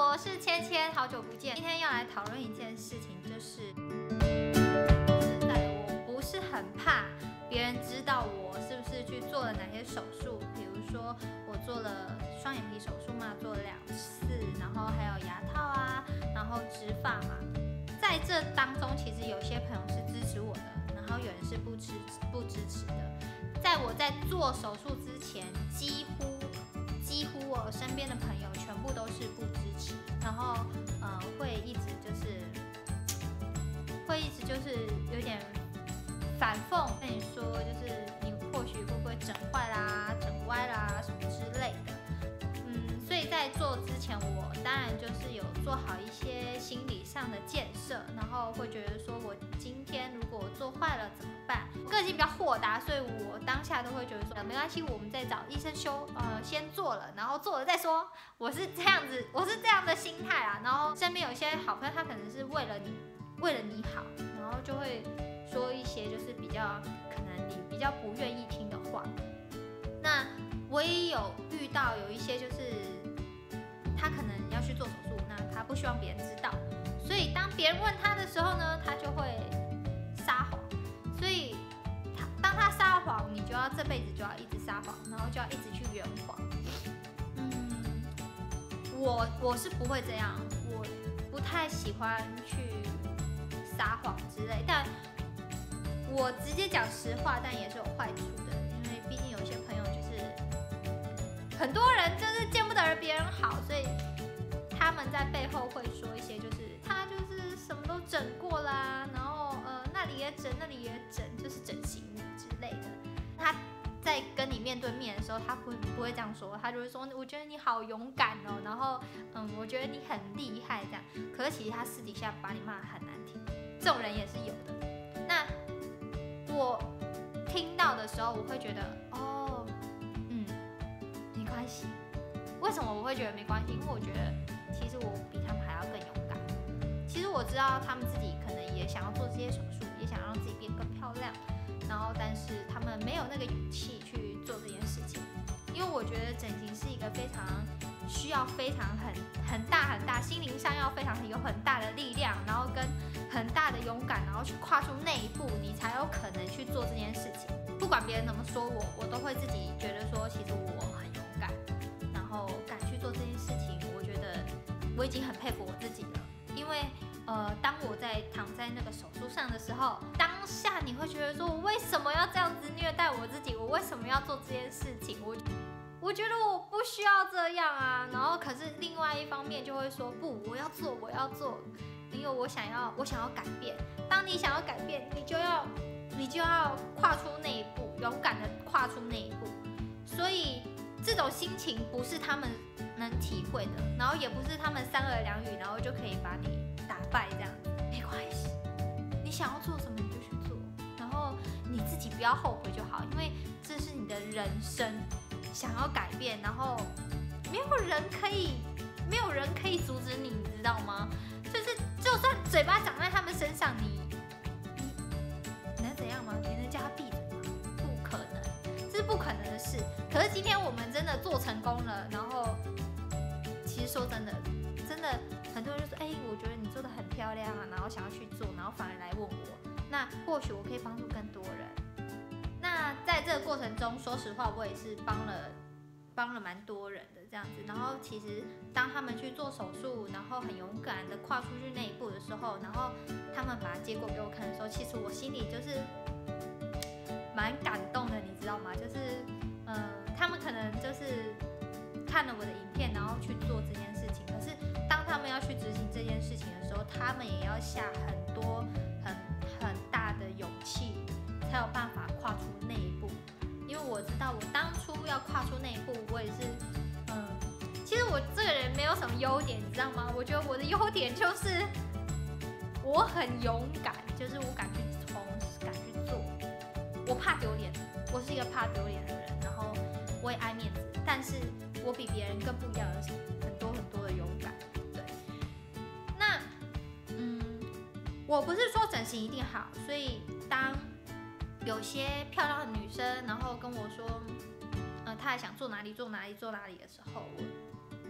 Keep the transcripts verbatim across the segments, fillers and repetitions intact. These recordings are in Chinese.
我是芊芊，好久不见。今天要来讨论一件事情，就是实在的，我不是很怕别人知道我是不是去做了哪些手术，比如说我做了双眼皮手术嘛，做了两次，然后还有牙套啊，然后植发嘛。在这当中，其实有些朋友是支持我的，然后有人是不支不支持的。在我在做手术之前，几乎几乎我身边的朋友全部都是不支持，然后呃会一直就是会一直就是有点反讽跟你说，就是你或许会不会整坏啦、整歪啦什么之类的。嗯，所以在做之前，我当然就是有做好一些心理上的建设，然后会觉得说我今天如果做坏了怎么办？个性比较豁达，所以我当下都会觉得说，没关系，我们再找医生修，呃，先做了，然后做了再说。我是这样子，我是这样的心态啊。然后身边有一些好朋友，他可能是为了你，为了你好，然后就会说一些就是比较可能你比较不愿意听的话。那我也有遇到有一些就是他可能要去做手术，那他不希望别人知道，所以当别人问他的时候呢，他就会撒谎。所以他当他撒谎，你就要这辈子就要一直撒谎，然后就要一直去圆谎。嗯，我我是不会这样，我不太喜欢去撒谎之类，但我直接讲实话，但也是有坏处的，因为毕竟有些朋友就是很多人就是见不得别人好，所以他们在背后会说一些就是他就是什么都整过啦，然后呃那里也整那里也整，就是整形之类的。他在跟你面对面的时候，他不不会这样说，他就会说我觉得你好勇敢哦，然后嗯我觉得你很厉害这样。可是其实他私底下把你骂得很难听，这种人也是有的。那我听到的时候，我会觉得哦嗯没关系。为什么我会觉得没关系？因为我觉得其实我比他们还要更勇敢。其实我知道他们自己可能也想要做这些手术，也想让自己变更漂亮，然后但是他们没有那个勇气去做这件事情。因为我觉得整形是一个非常需要非常很很大很大，心灵上要非常有很大的力量，然后跟很大的勇敢，然后去跨出那一步，你才有可能去做这件事情。不管别人怎么说我，我都会自己觉得说，其实我很勇敢，然后敢去做这件事情。我觉得我已经很佩服我自己了，因为呃，当我在躺在那个手术上的时候，当下你会觉得说，我为什么要这样子虐待我自己？我为什么要做这件事情？我我觉得我不需要这样啊。然后可是另外一方面就会说，不，我要做，我要做，因为我想要，我想要改变。当你想要改变，你就要，你就要跨出那一步，勇敢的跨出那一步。所以这种心情不是他们能体会的，然后也不是他们三言两语，然后就可以把你打败这样子。没关系，你想要做什么你就去做，然后你自己不要后悔就好，因为这是你的人生。想要改变，然后没有人可以，没有人可以阻止你，你知道吗？就是就算嘴巴长在他们身上，你你能怎样吗？你能叫他闭嘴吗？不可能，这是不可能的事。可是今天我们真的做成功了，然后其实说真的，真的很多人就说，哎、欸，我觉得你做得很漂亮啊，然后想要去做，然后反而来问我，那或许我可以帮助更多人。那在这个过程中，说实话，我也是帮了帮了蛮多人的这样子。然后其实当他们去做手术，然后很勇敢的跨出去那一步的时候，然后他们把结果给我看的时候，其实我心里就是蛮感动的，你知道吗？就是嗯、呃，他们可能就是看了我的影片，然后去做这件事情。可是当他们要去执行这件事情的时候，他们也要下很多很很大的勇气，才有办法跨出那一步。因为我知道我当初要跨出那一步，我也是，嗯，其实我这个人没有什么优点，你知道吗？我觉得我的优点就是我很勇敢，就是我敢去冲，敢去做。我怕丢脸，我是一个怕丢脸的人，然后我也爱面子，但是我比别人更不一样的是很多很多的勇敢。对，那嗯，我不是说整形一定好，所以当有些漂亮的女生，然后跟我说，呃，她还想做哪里做哪里做哪里的时候，我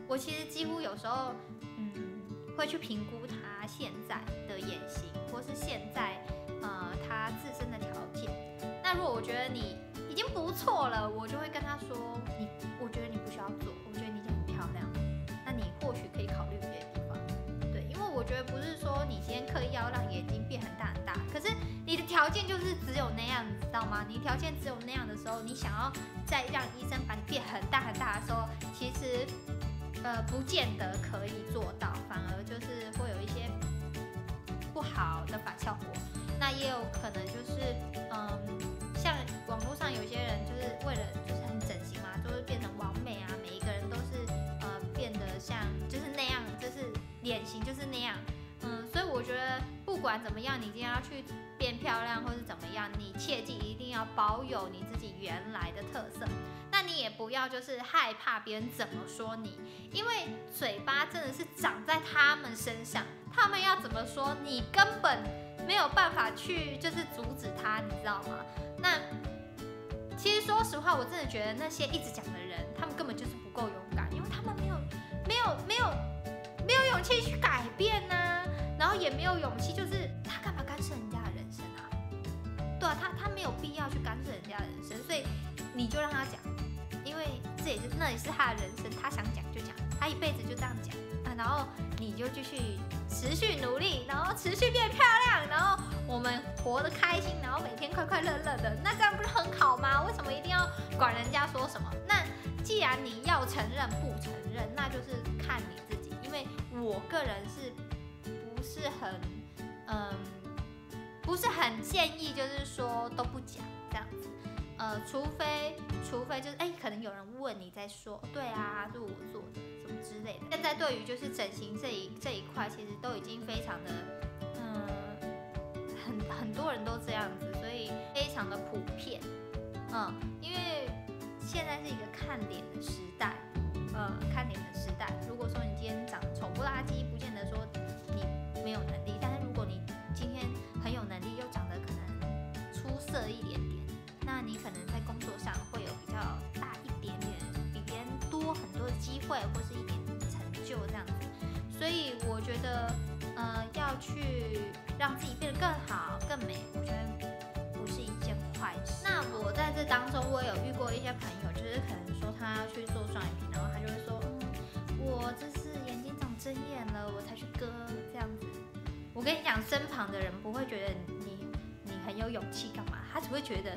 我其实几乎有时候，嗯，会去评估他现在的言行，或是现在呃他自身的条件。那如果我觉得你已经不错了，我就会跟他说，你，我觉得你不需要做，我觉得你已经很漂亮，那你或许可以考虑别的地方。对，因为我觉得不是说你今天刻意要让眼睛变很大很大，可是你的条件就是只有那样，你知道吗？你条件只有那样的时候，你想要再让医生把你变很大很大的时候，其实呃不见得可以做到，反而就是会有一些不好的反效果。那也有可能就是嗯，像网络上有些人就是为了就是很整形嘛，就会变成完美啊，每一个人都是呃变得像就是那样，就是脸型就是那样。嗯，所以我觉得不管怎么样，你今天要去变漂亮或是怎么样，你切记一定要保有你自己原来的特色。那你也不要就是害怕别人怎么说你，因为嘴巴真的是长在他们身上，他们要怎么说你根本没有办法去就是阻止他，你知道吗？那其实说实话，我真的觉得那些一直讲的人，他们根本就是不够勇敢，因为他们没有没有没有没有勇气去改变呢、啊，然后也没有勇气，就是他干嘛干涉人家的人生啊？对啊，他他没有必要去干涉人家的人生，所以你就让他讲，因为这也是那也是他的人生，他想讲就讲，他一辈子就这样讲啊，然后你就继续持续努力，然后持续变漂亮，然后我们活得开心，然后每天快快乐乐的，那这样不是很好吗？为什么一定要管人家说什么？那既然你要承认不承认，那就是看你自己，因为我个人是不是很嗯不是很建议，就是说都不讲这样子。呃，除非除非就是哎、欸，可能有人问你在说，对啊，是我做的什么之类的。现在对于就是整形这一这一块，其实都已经非常的，嗯，很很多人都这样子，所以非常的普遍。嗯，因为现在是一个看脸的时代，呃，看脸的时代。如果说你今天长丑不拉几，不见得说你没有能力，但是如果你今天很有能力，又长得可能出色一点点。那你可能在工作上会有比较大一点点，比别人多很多的机会，或是一点成就这样子。所以我觉得，呃，要去让自己变得更好、更美，我觉得不是一件坏事。那我在这当中，我有遇过一些朋友，就是可能说他要去做双眼皮，然后他就会说，嗯，我这是眼睛长针眼了，我才去割这样子。我跟你讲，身旁的人不会觉得你你很有勇气干嘛，他只会觉得。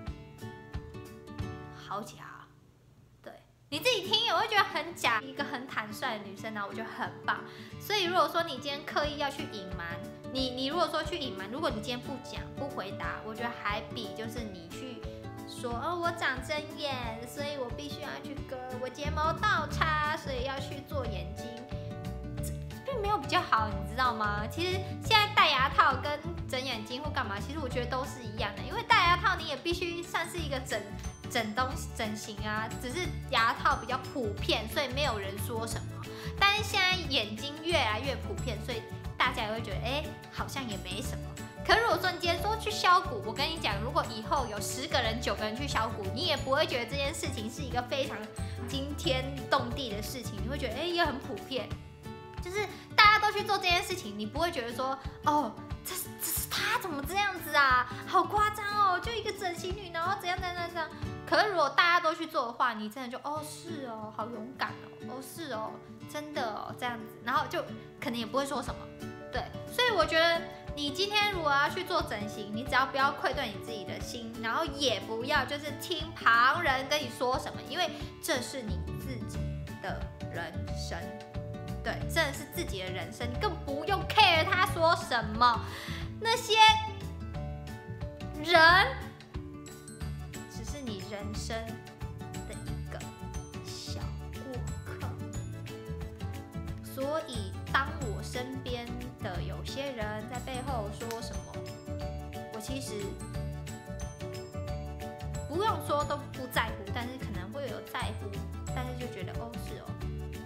好假、啊，对，你自己听也会觉得很假。一个很坦率的女生呢，我觉得很棒。所以如果说你今天刻意要去隐瞒，你你如果说去隐瞒，如果你今天不讲不回答，我觉得还比就是你去说哦我长针眼，所以我必须要去割，我睫毛倒插，所以要去做眼睛，并没有比较好，你知道吗？其实现在戴牙套跟整眼睛或干嘛，其实我觉得都是一样的，因为戴牙套你也必须算是一个整。整东西整形啊，只是牙套比较普遍，所以没有人说什么。但是现在眼睛越来越普遍，所以大家也会觉得，哎、欸，好像也没什么。可是如果说你今天说去削骨，我跟你讲，如果以后有十个人、九个人去削骨，你也不会觉得这件事情是一个非常惊天动地的事情，你会觉得，哎、欸，也很普遍。就是大家都去做这件事情，你不会觉得说，哦。这是这是他怎么这样子啊？好夸张哦！就一个整形女，然后怎样怎样怎样。可是如果大家都去做的话，你真的就哦是哦，好勇敢哦，哦是哦，真的哦这样子，然后就可能也不会说什么。对，所以我觉得你今天如果要去做整形，你只要不要愧对你自己的心，然后也不要就是听旁人跟你说什么，因为这是你自己的人生。对，真的是自己的人生，你更不用 care 他说什么。那些人只是你人生的一个小过客。所以，当我身边的有些人在背后说什么，我其实不用说都不在乎，但是可能会有在乎，但是就觉得哦是哦。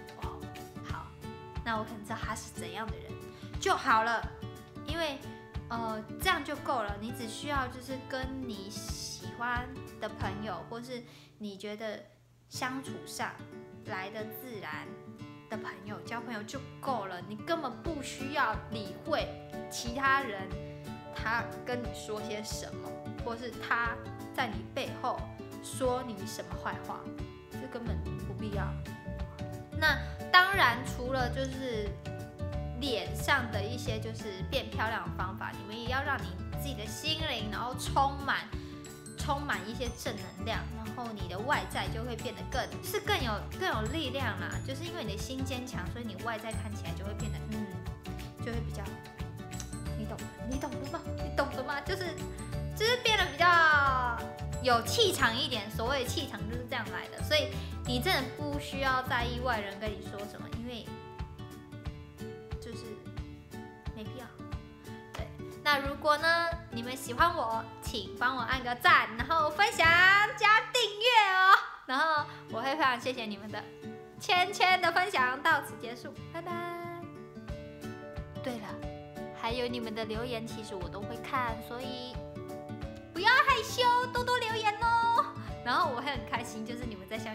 那我可能知道他是怎样的人就好了，因为呃这样就够了。你只需要就是跟你喜欢的朋友，或是你觉得相处上来的自然， 的朋友，交朋友就够了，你根本不需要理会其他人他跟你说些什么，或是他在你背后说你什么坏话，这根本不必要。那当然，除了就是脸上的一些就是变漂亮的方法，你们也要让你自己的心灵，然后充满充满一些正能量，然后你的外在就会变得更是更有更有力量啦。就是因为你的心坚强，所以你外在看起来就会变得嗯，就会比较，你懂你懂的吗？你懂的吗？就是就是变得比较有气场一点。所谓气场就是这样来的，所以你真的不需要在意外人跟你说什么，因为就是没必要。对，那如果呢你们喜欢我，请帮我按个赞，然后分享加订阅哦。然后我会非常谢谢你们的芊芊的分享，到此结束，拜拜。对了，还有你们的留言，其实我都会看，所以不要害羞，多多留言哦。然后我会很开心，就是你们在下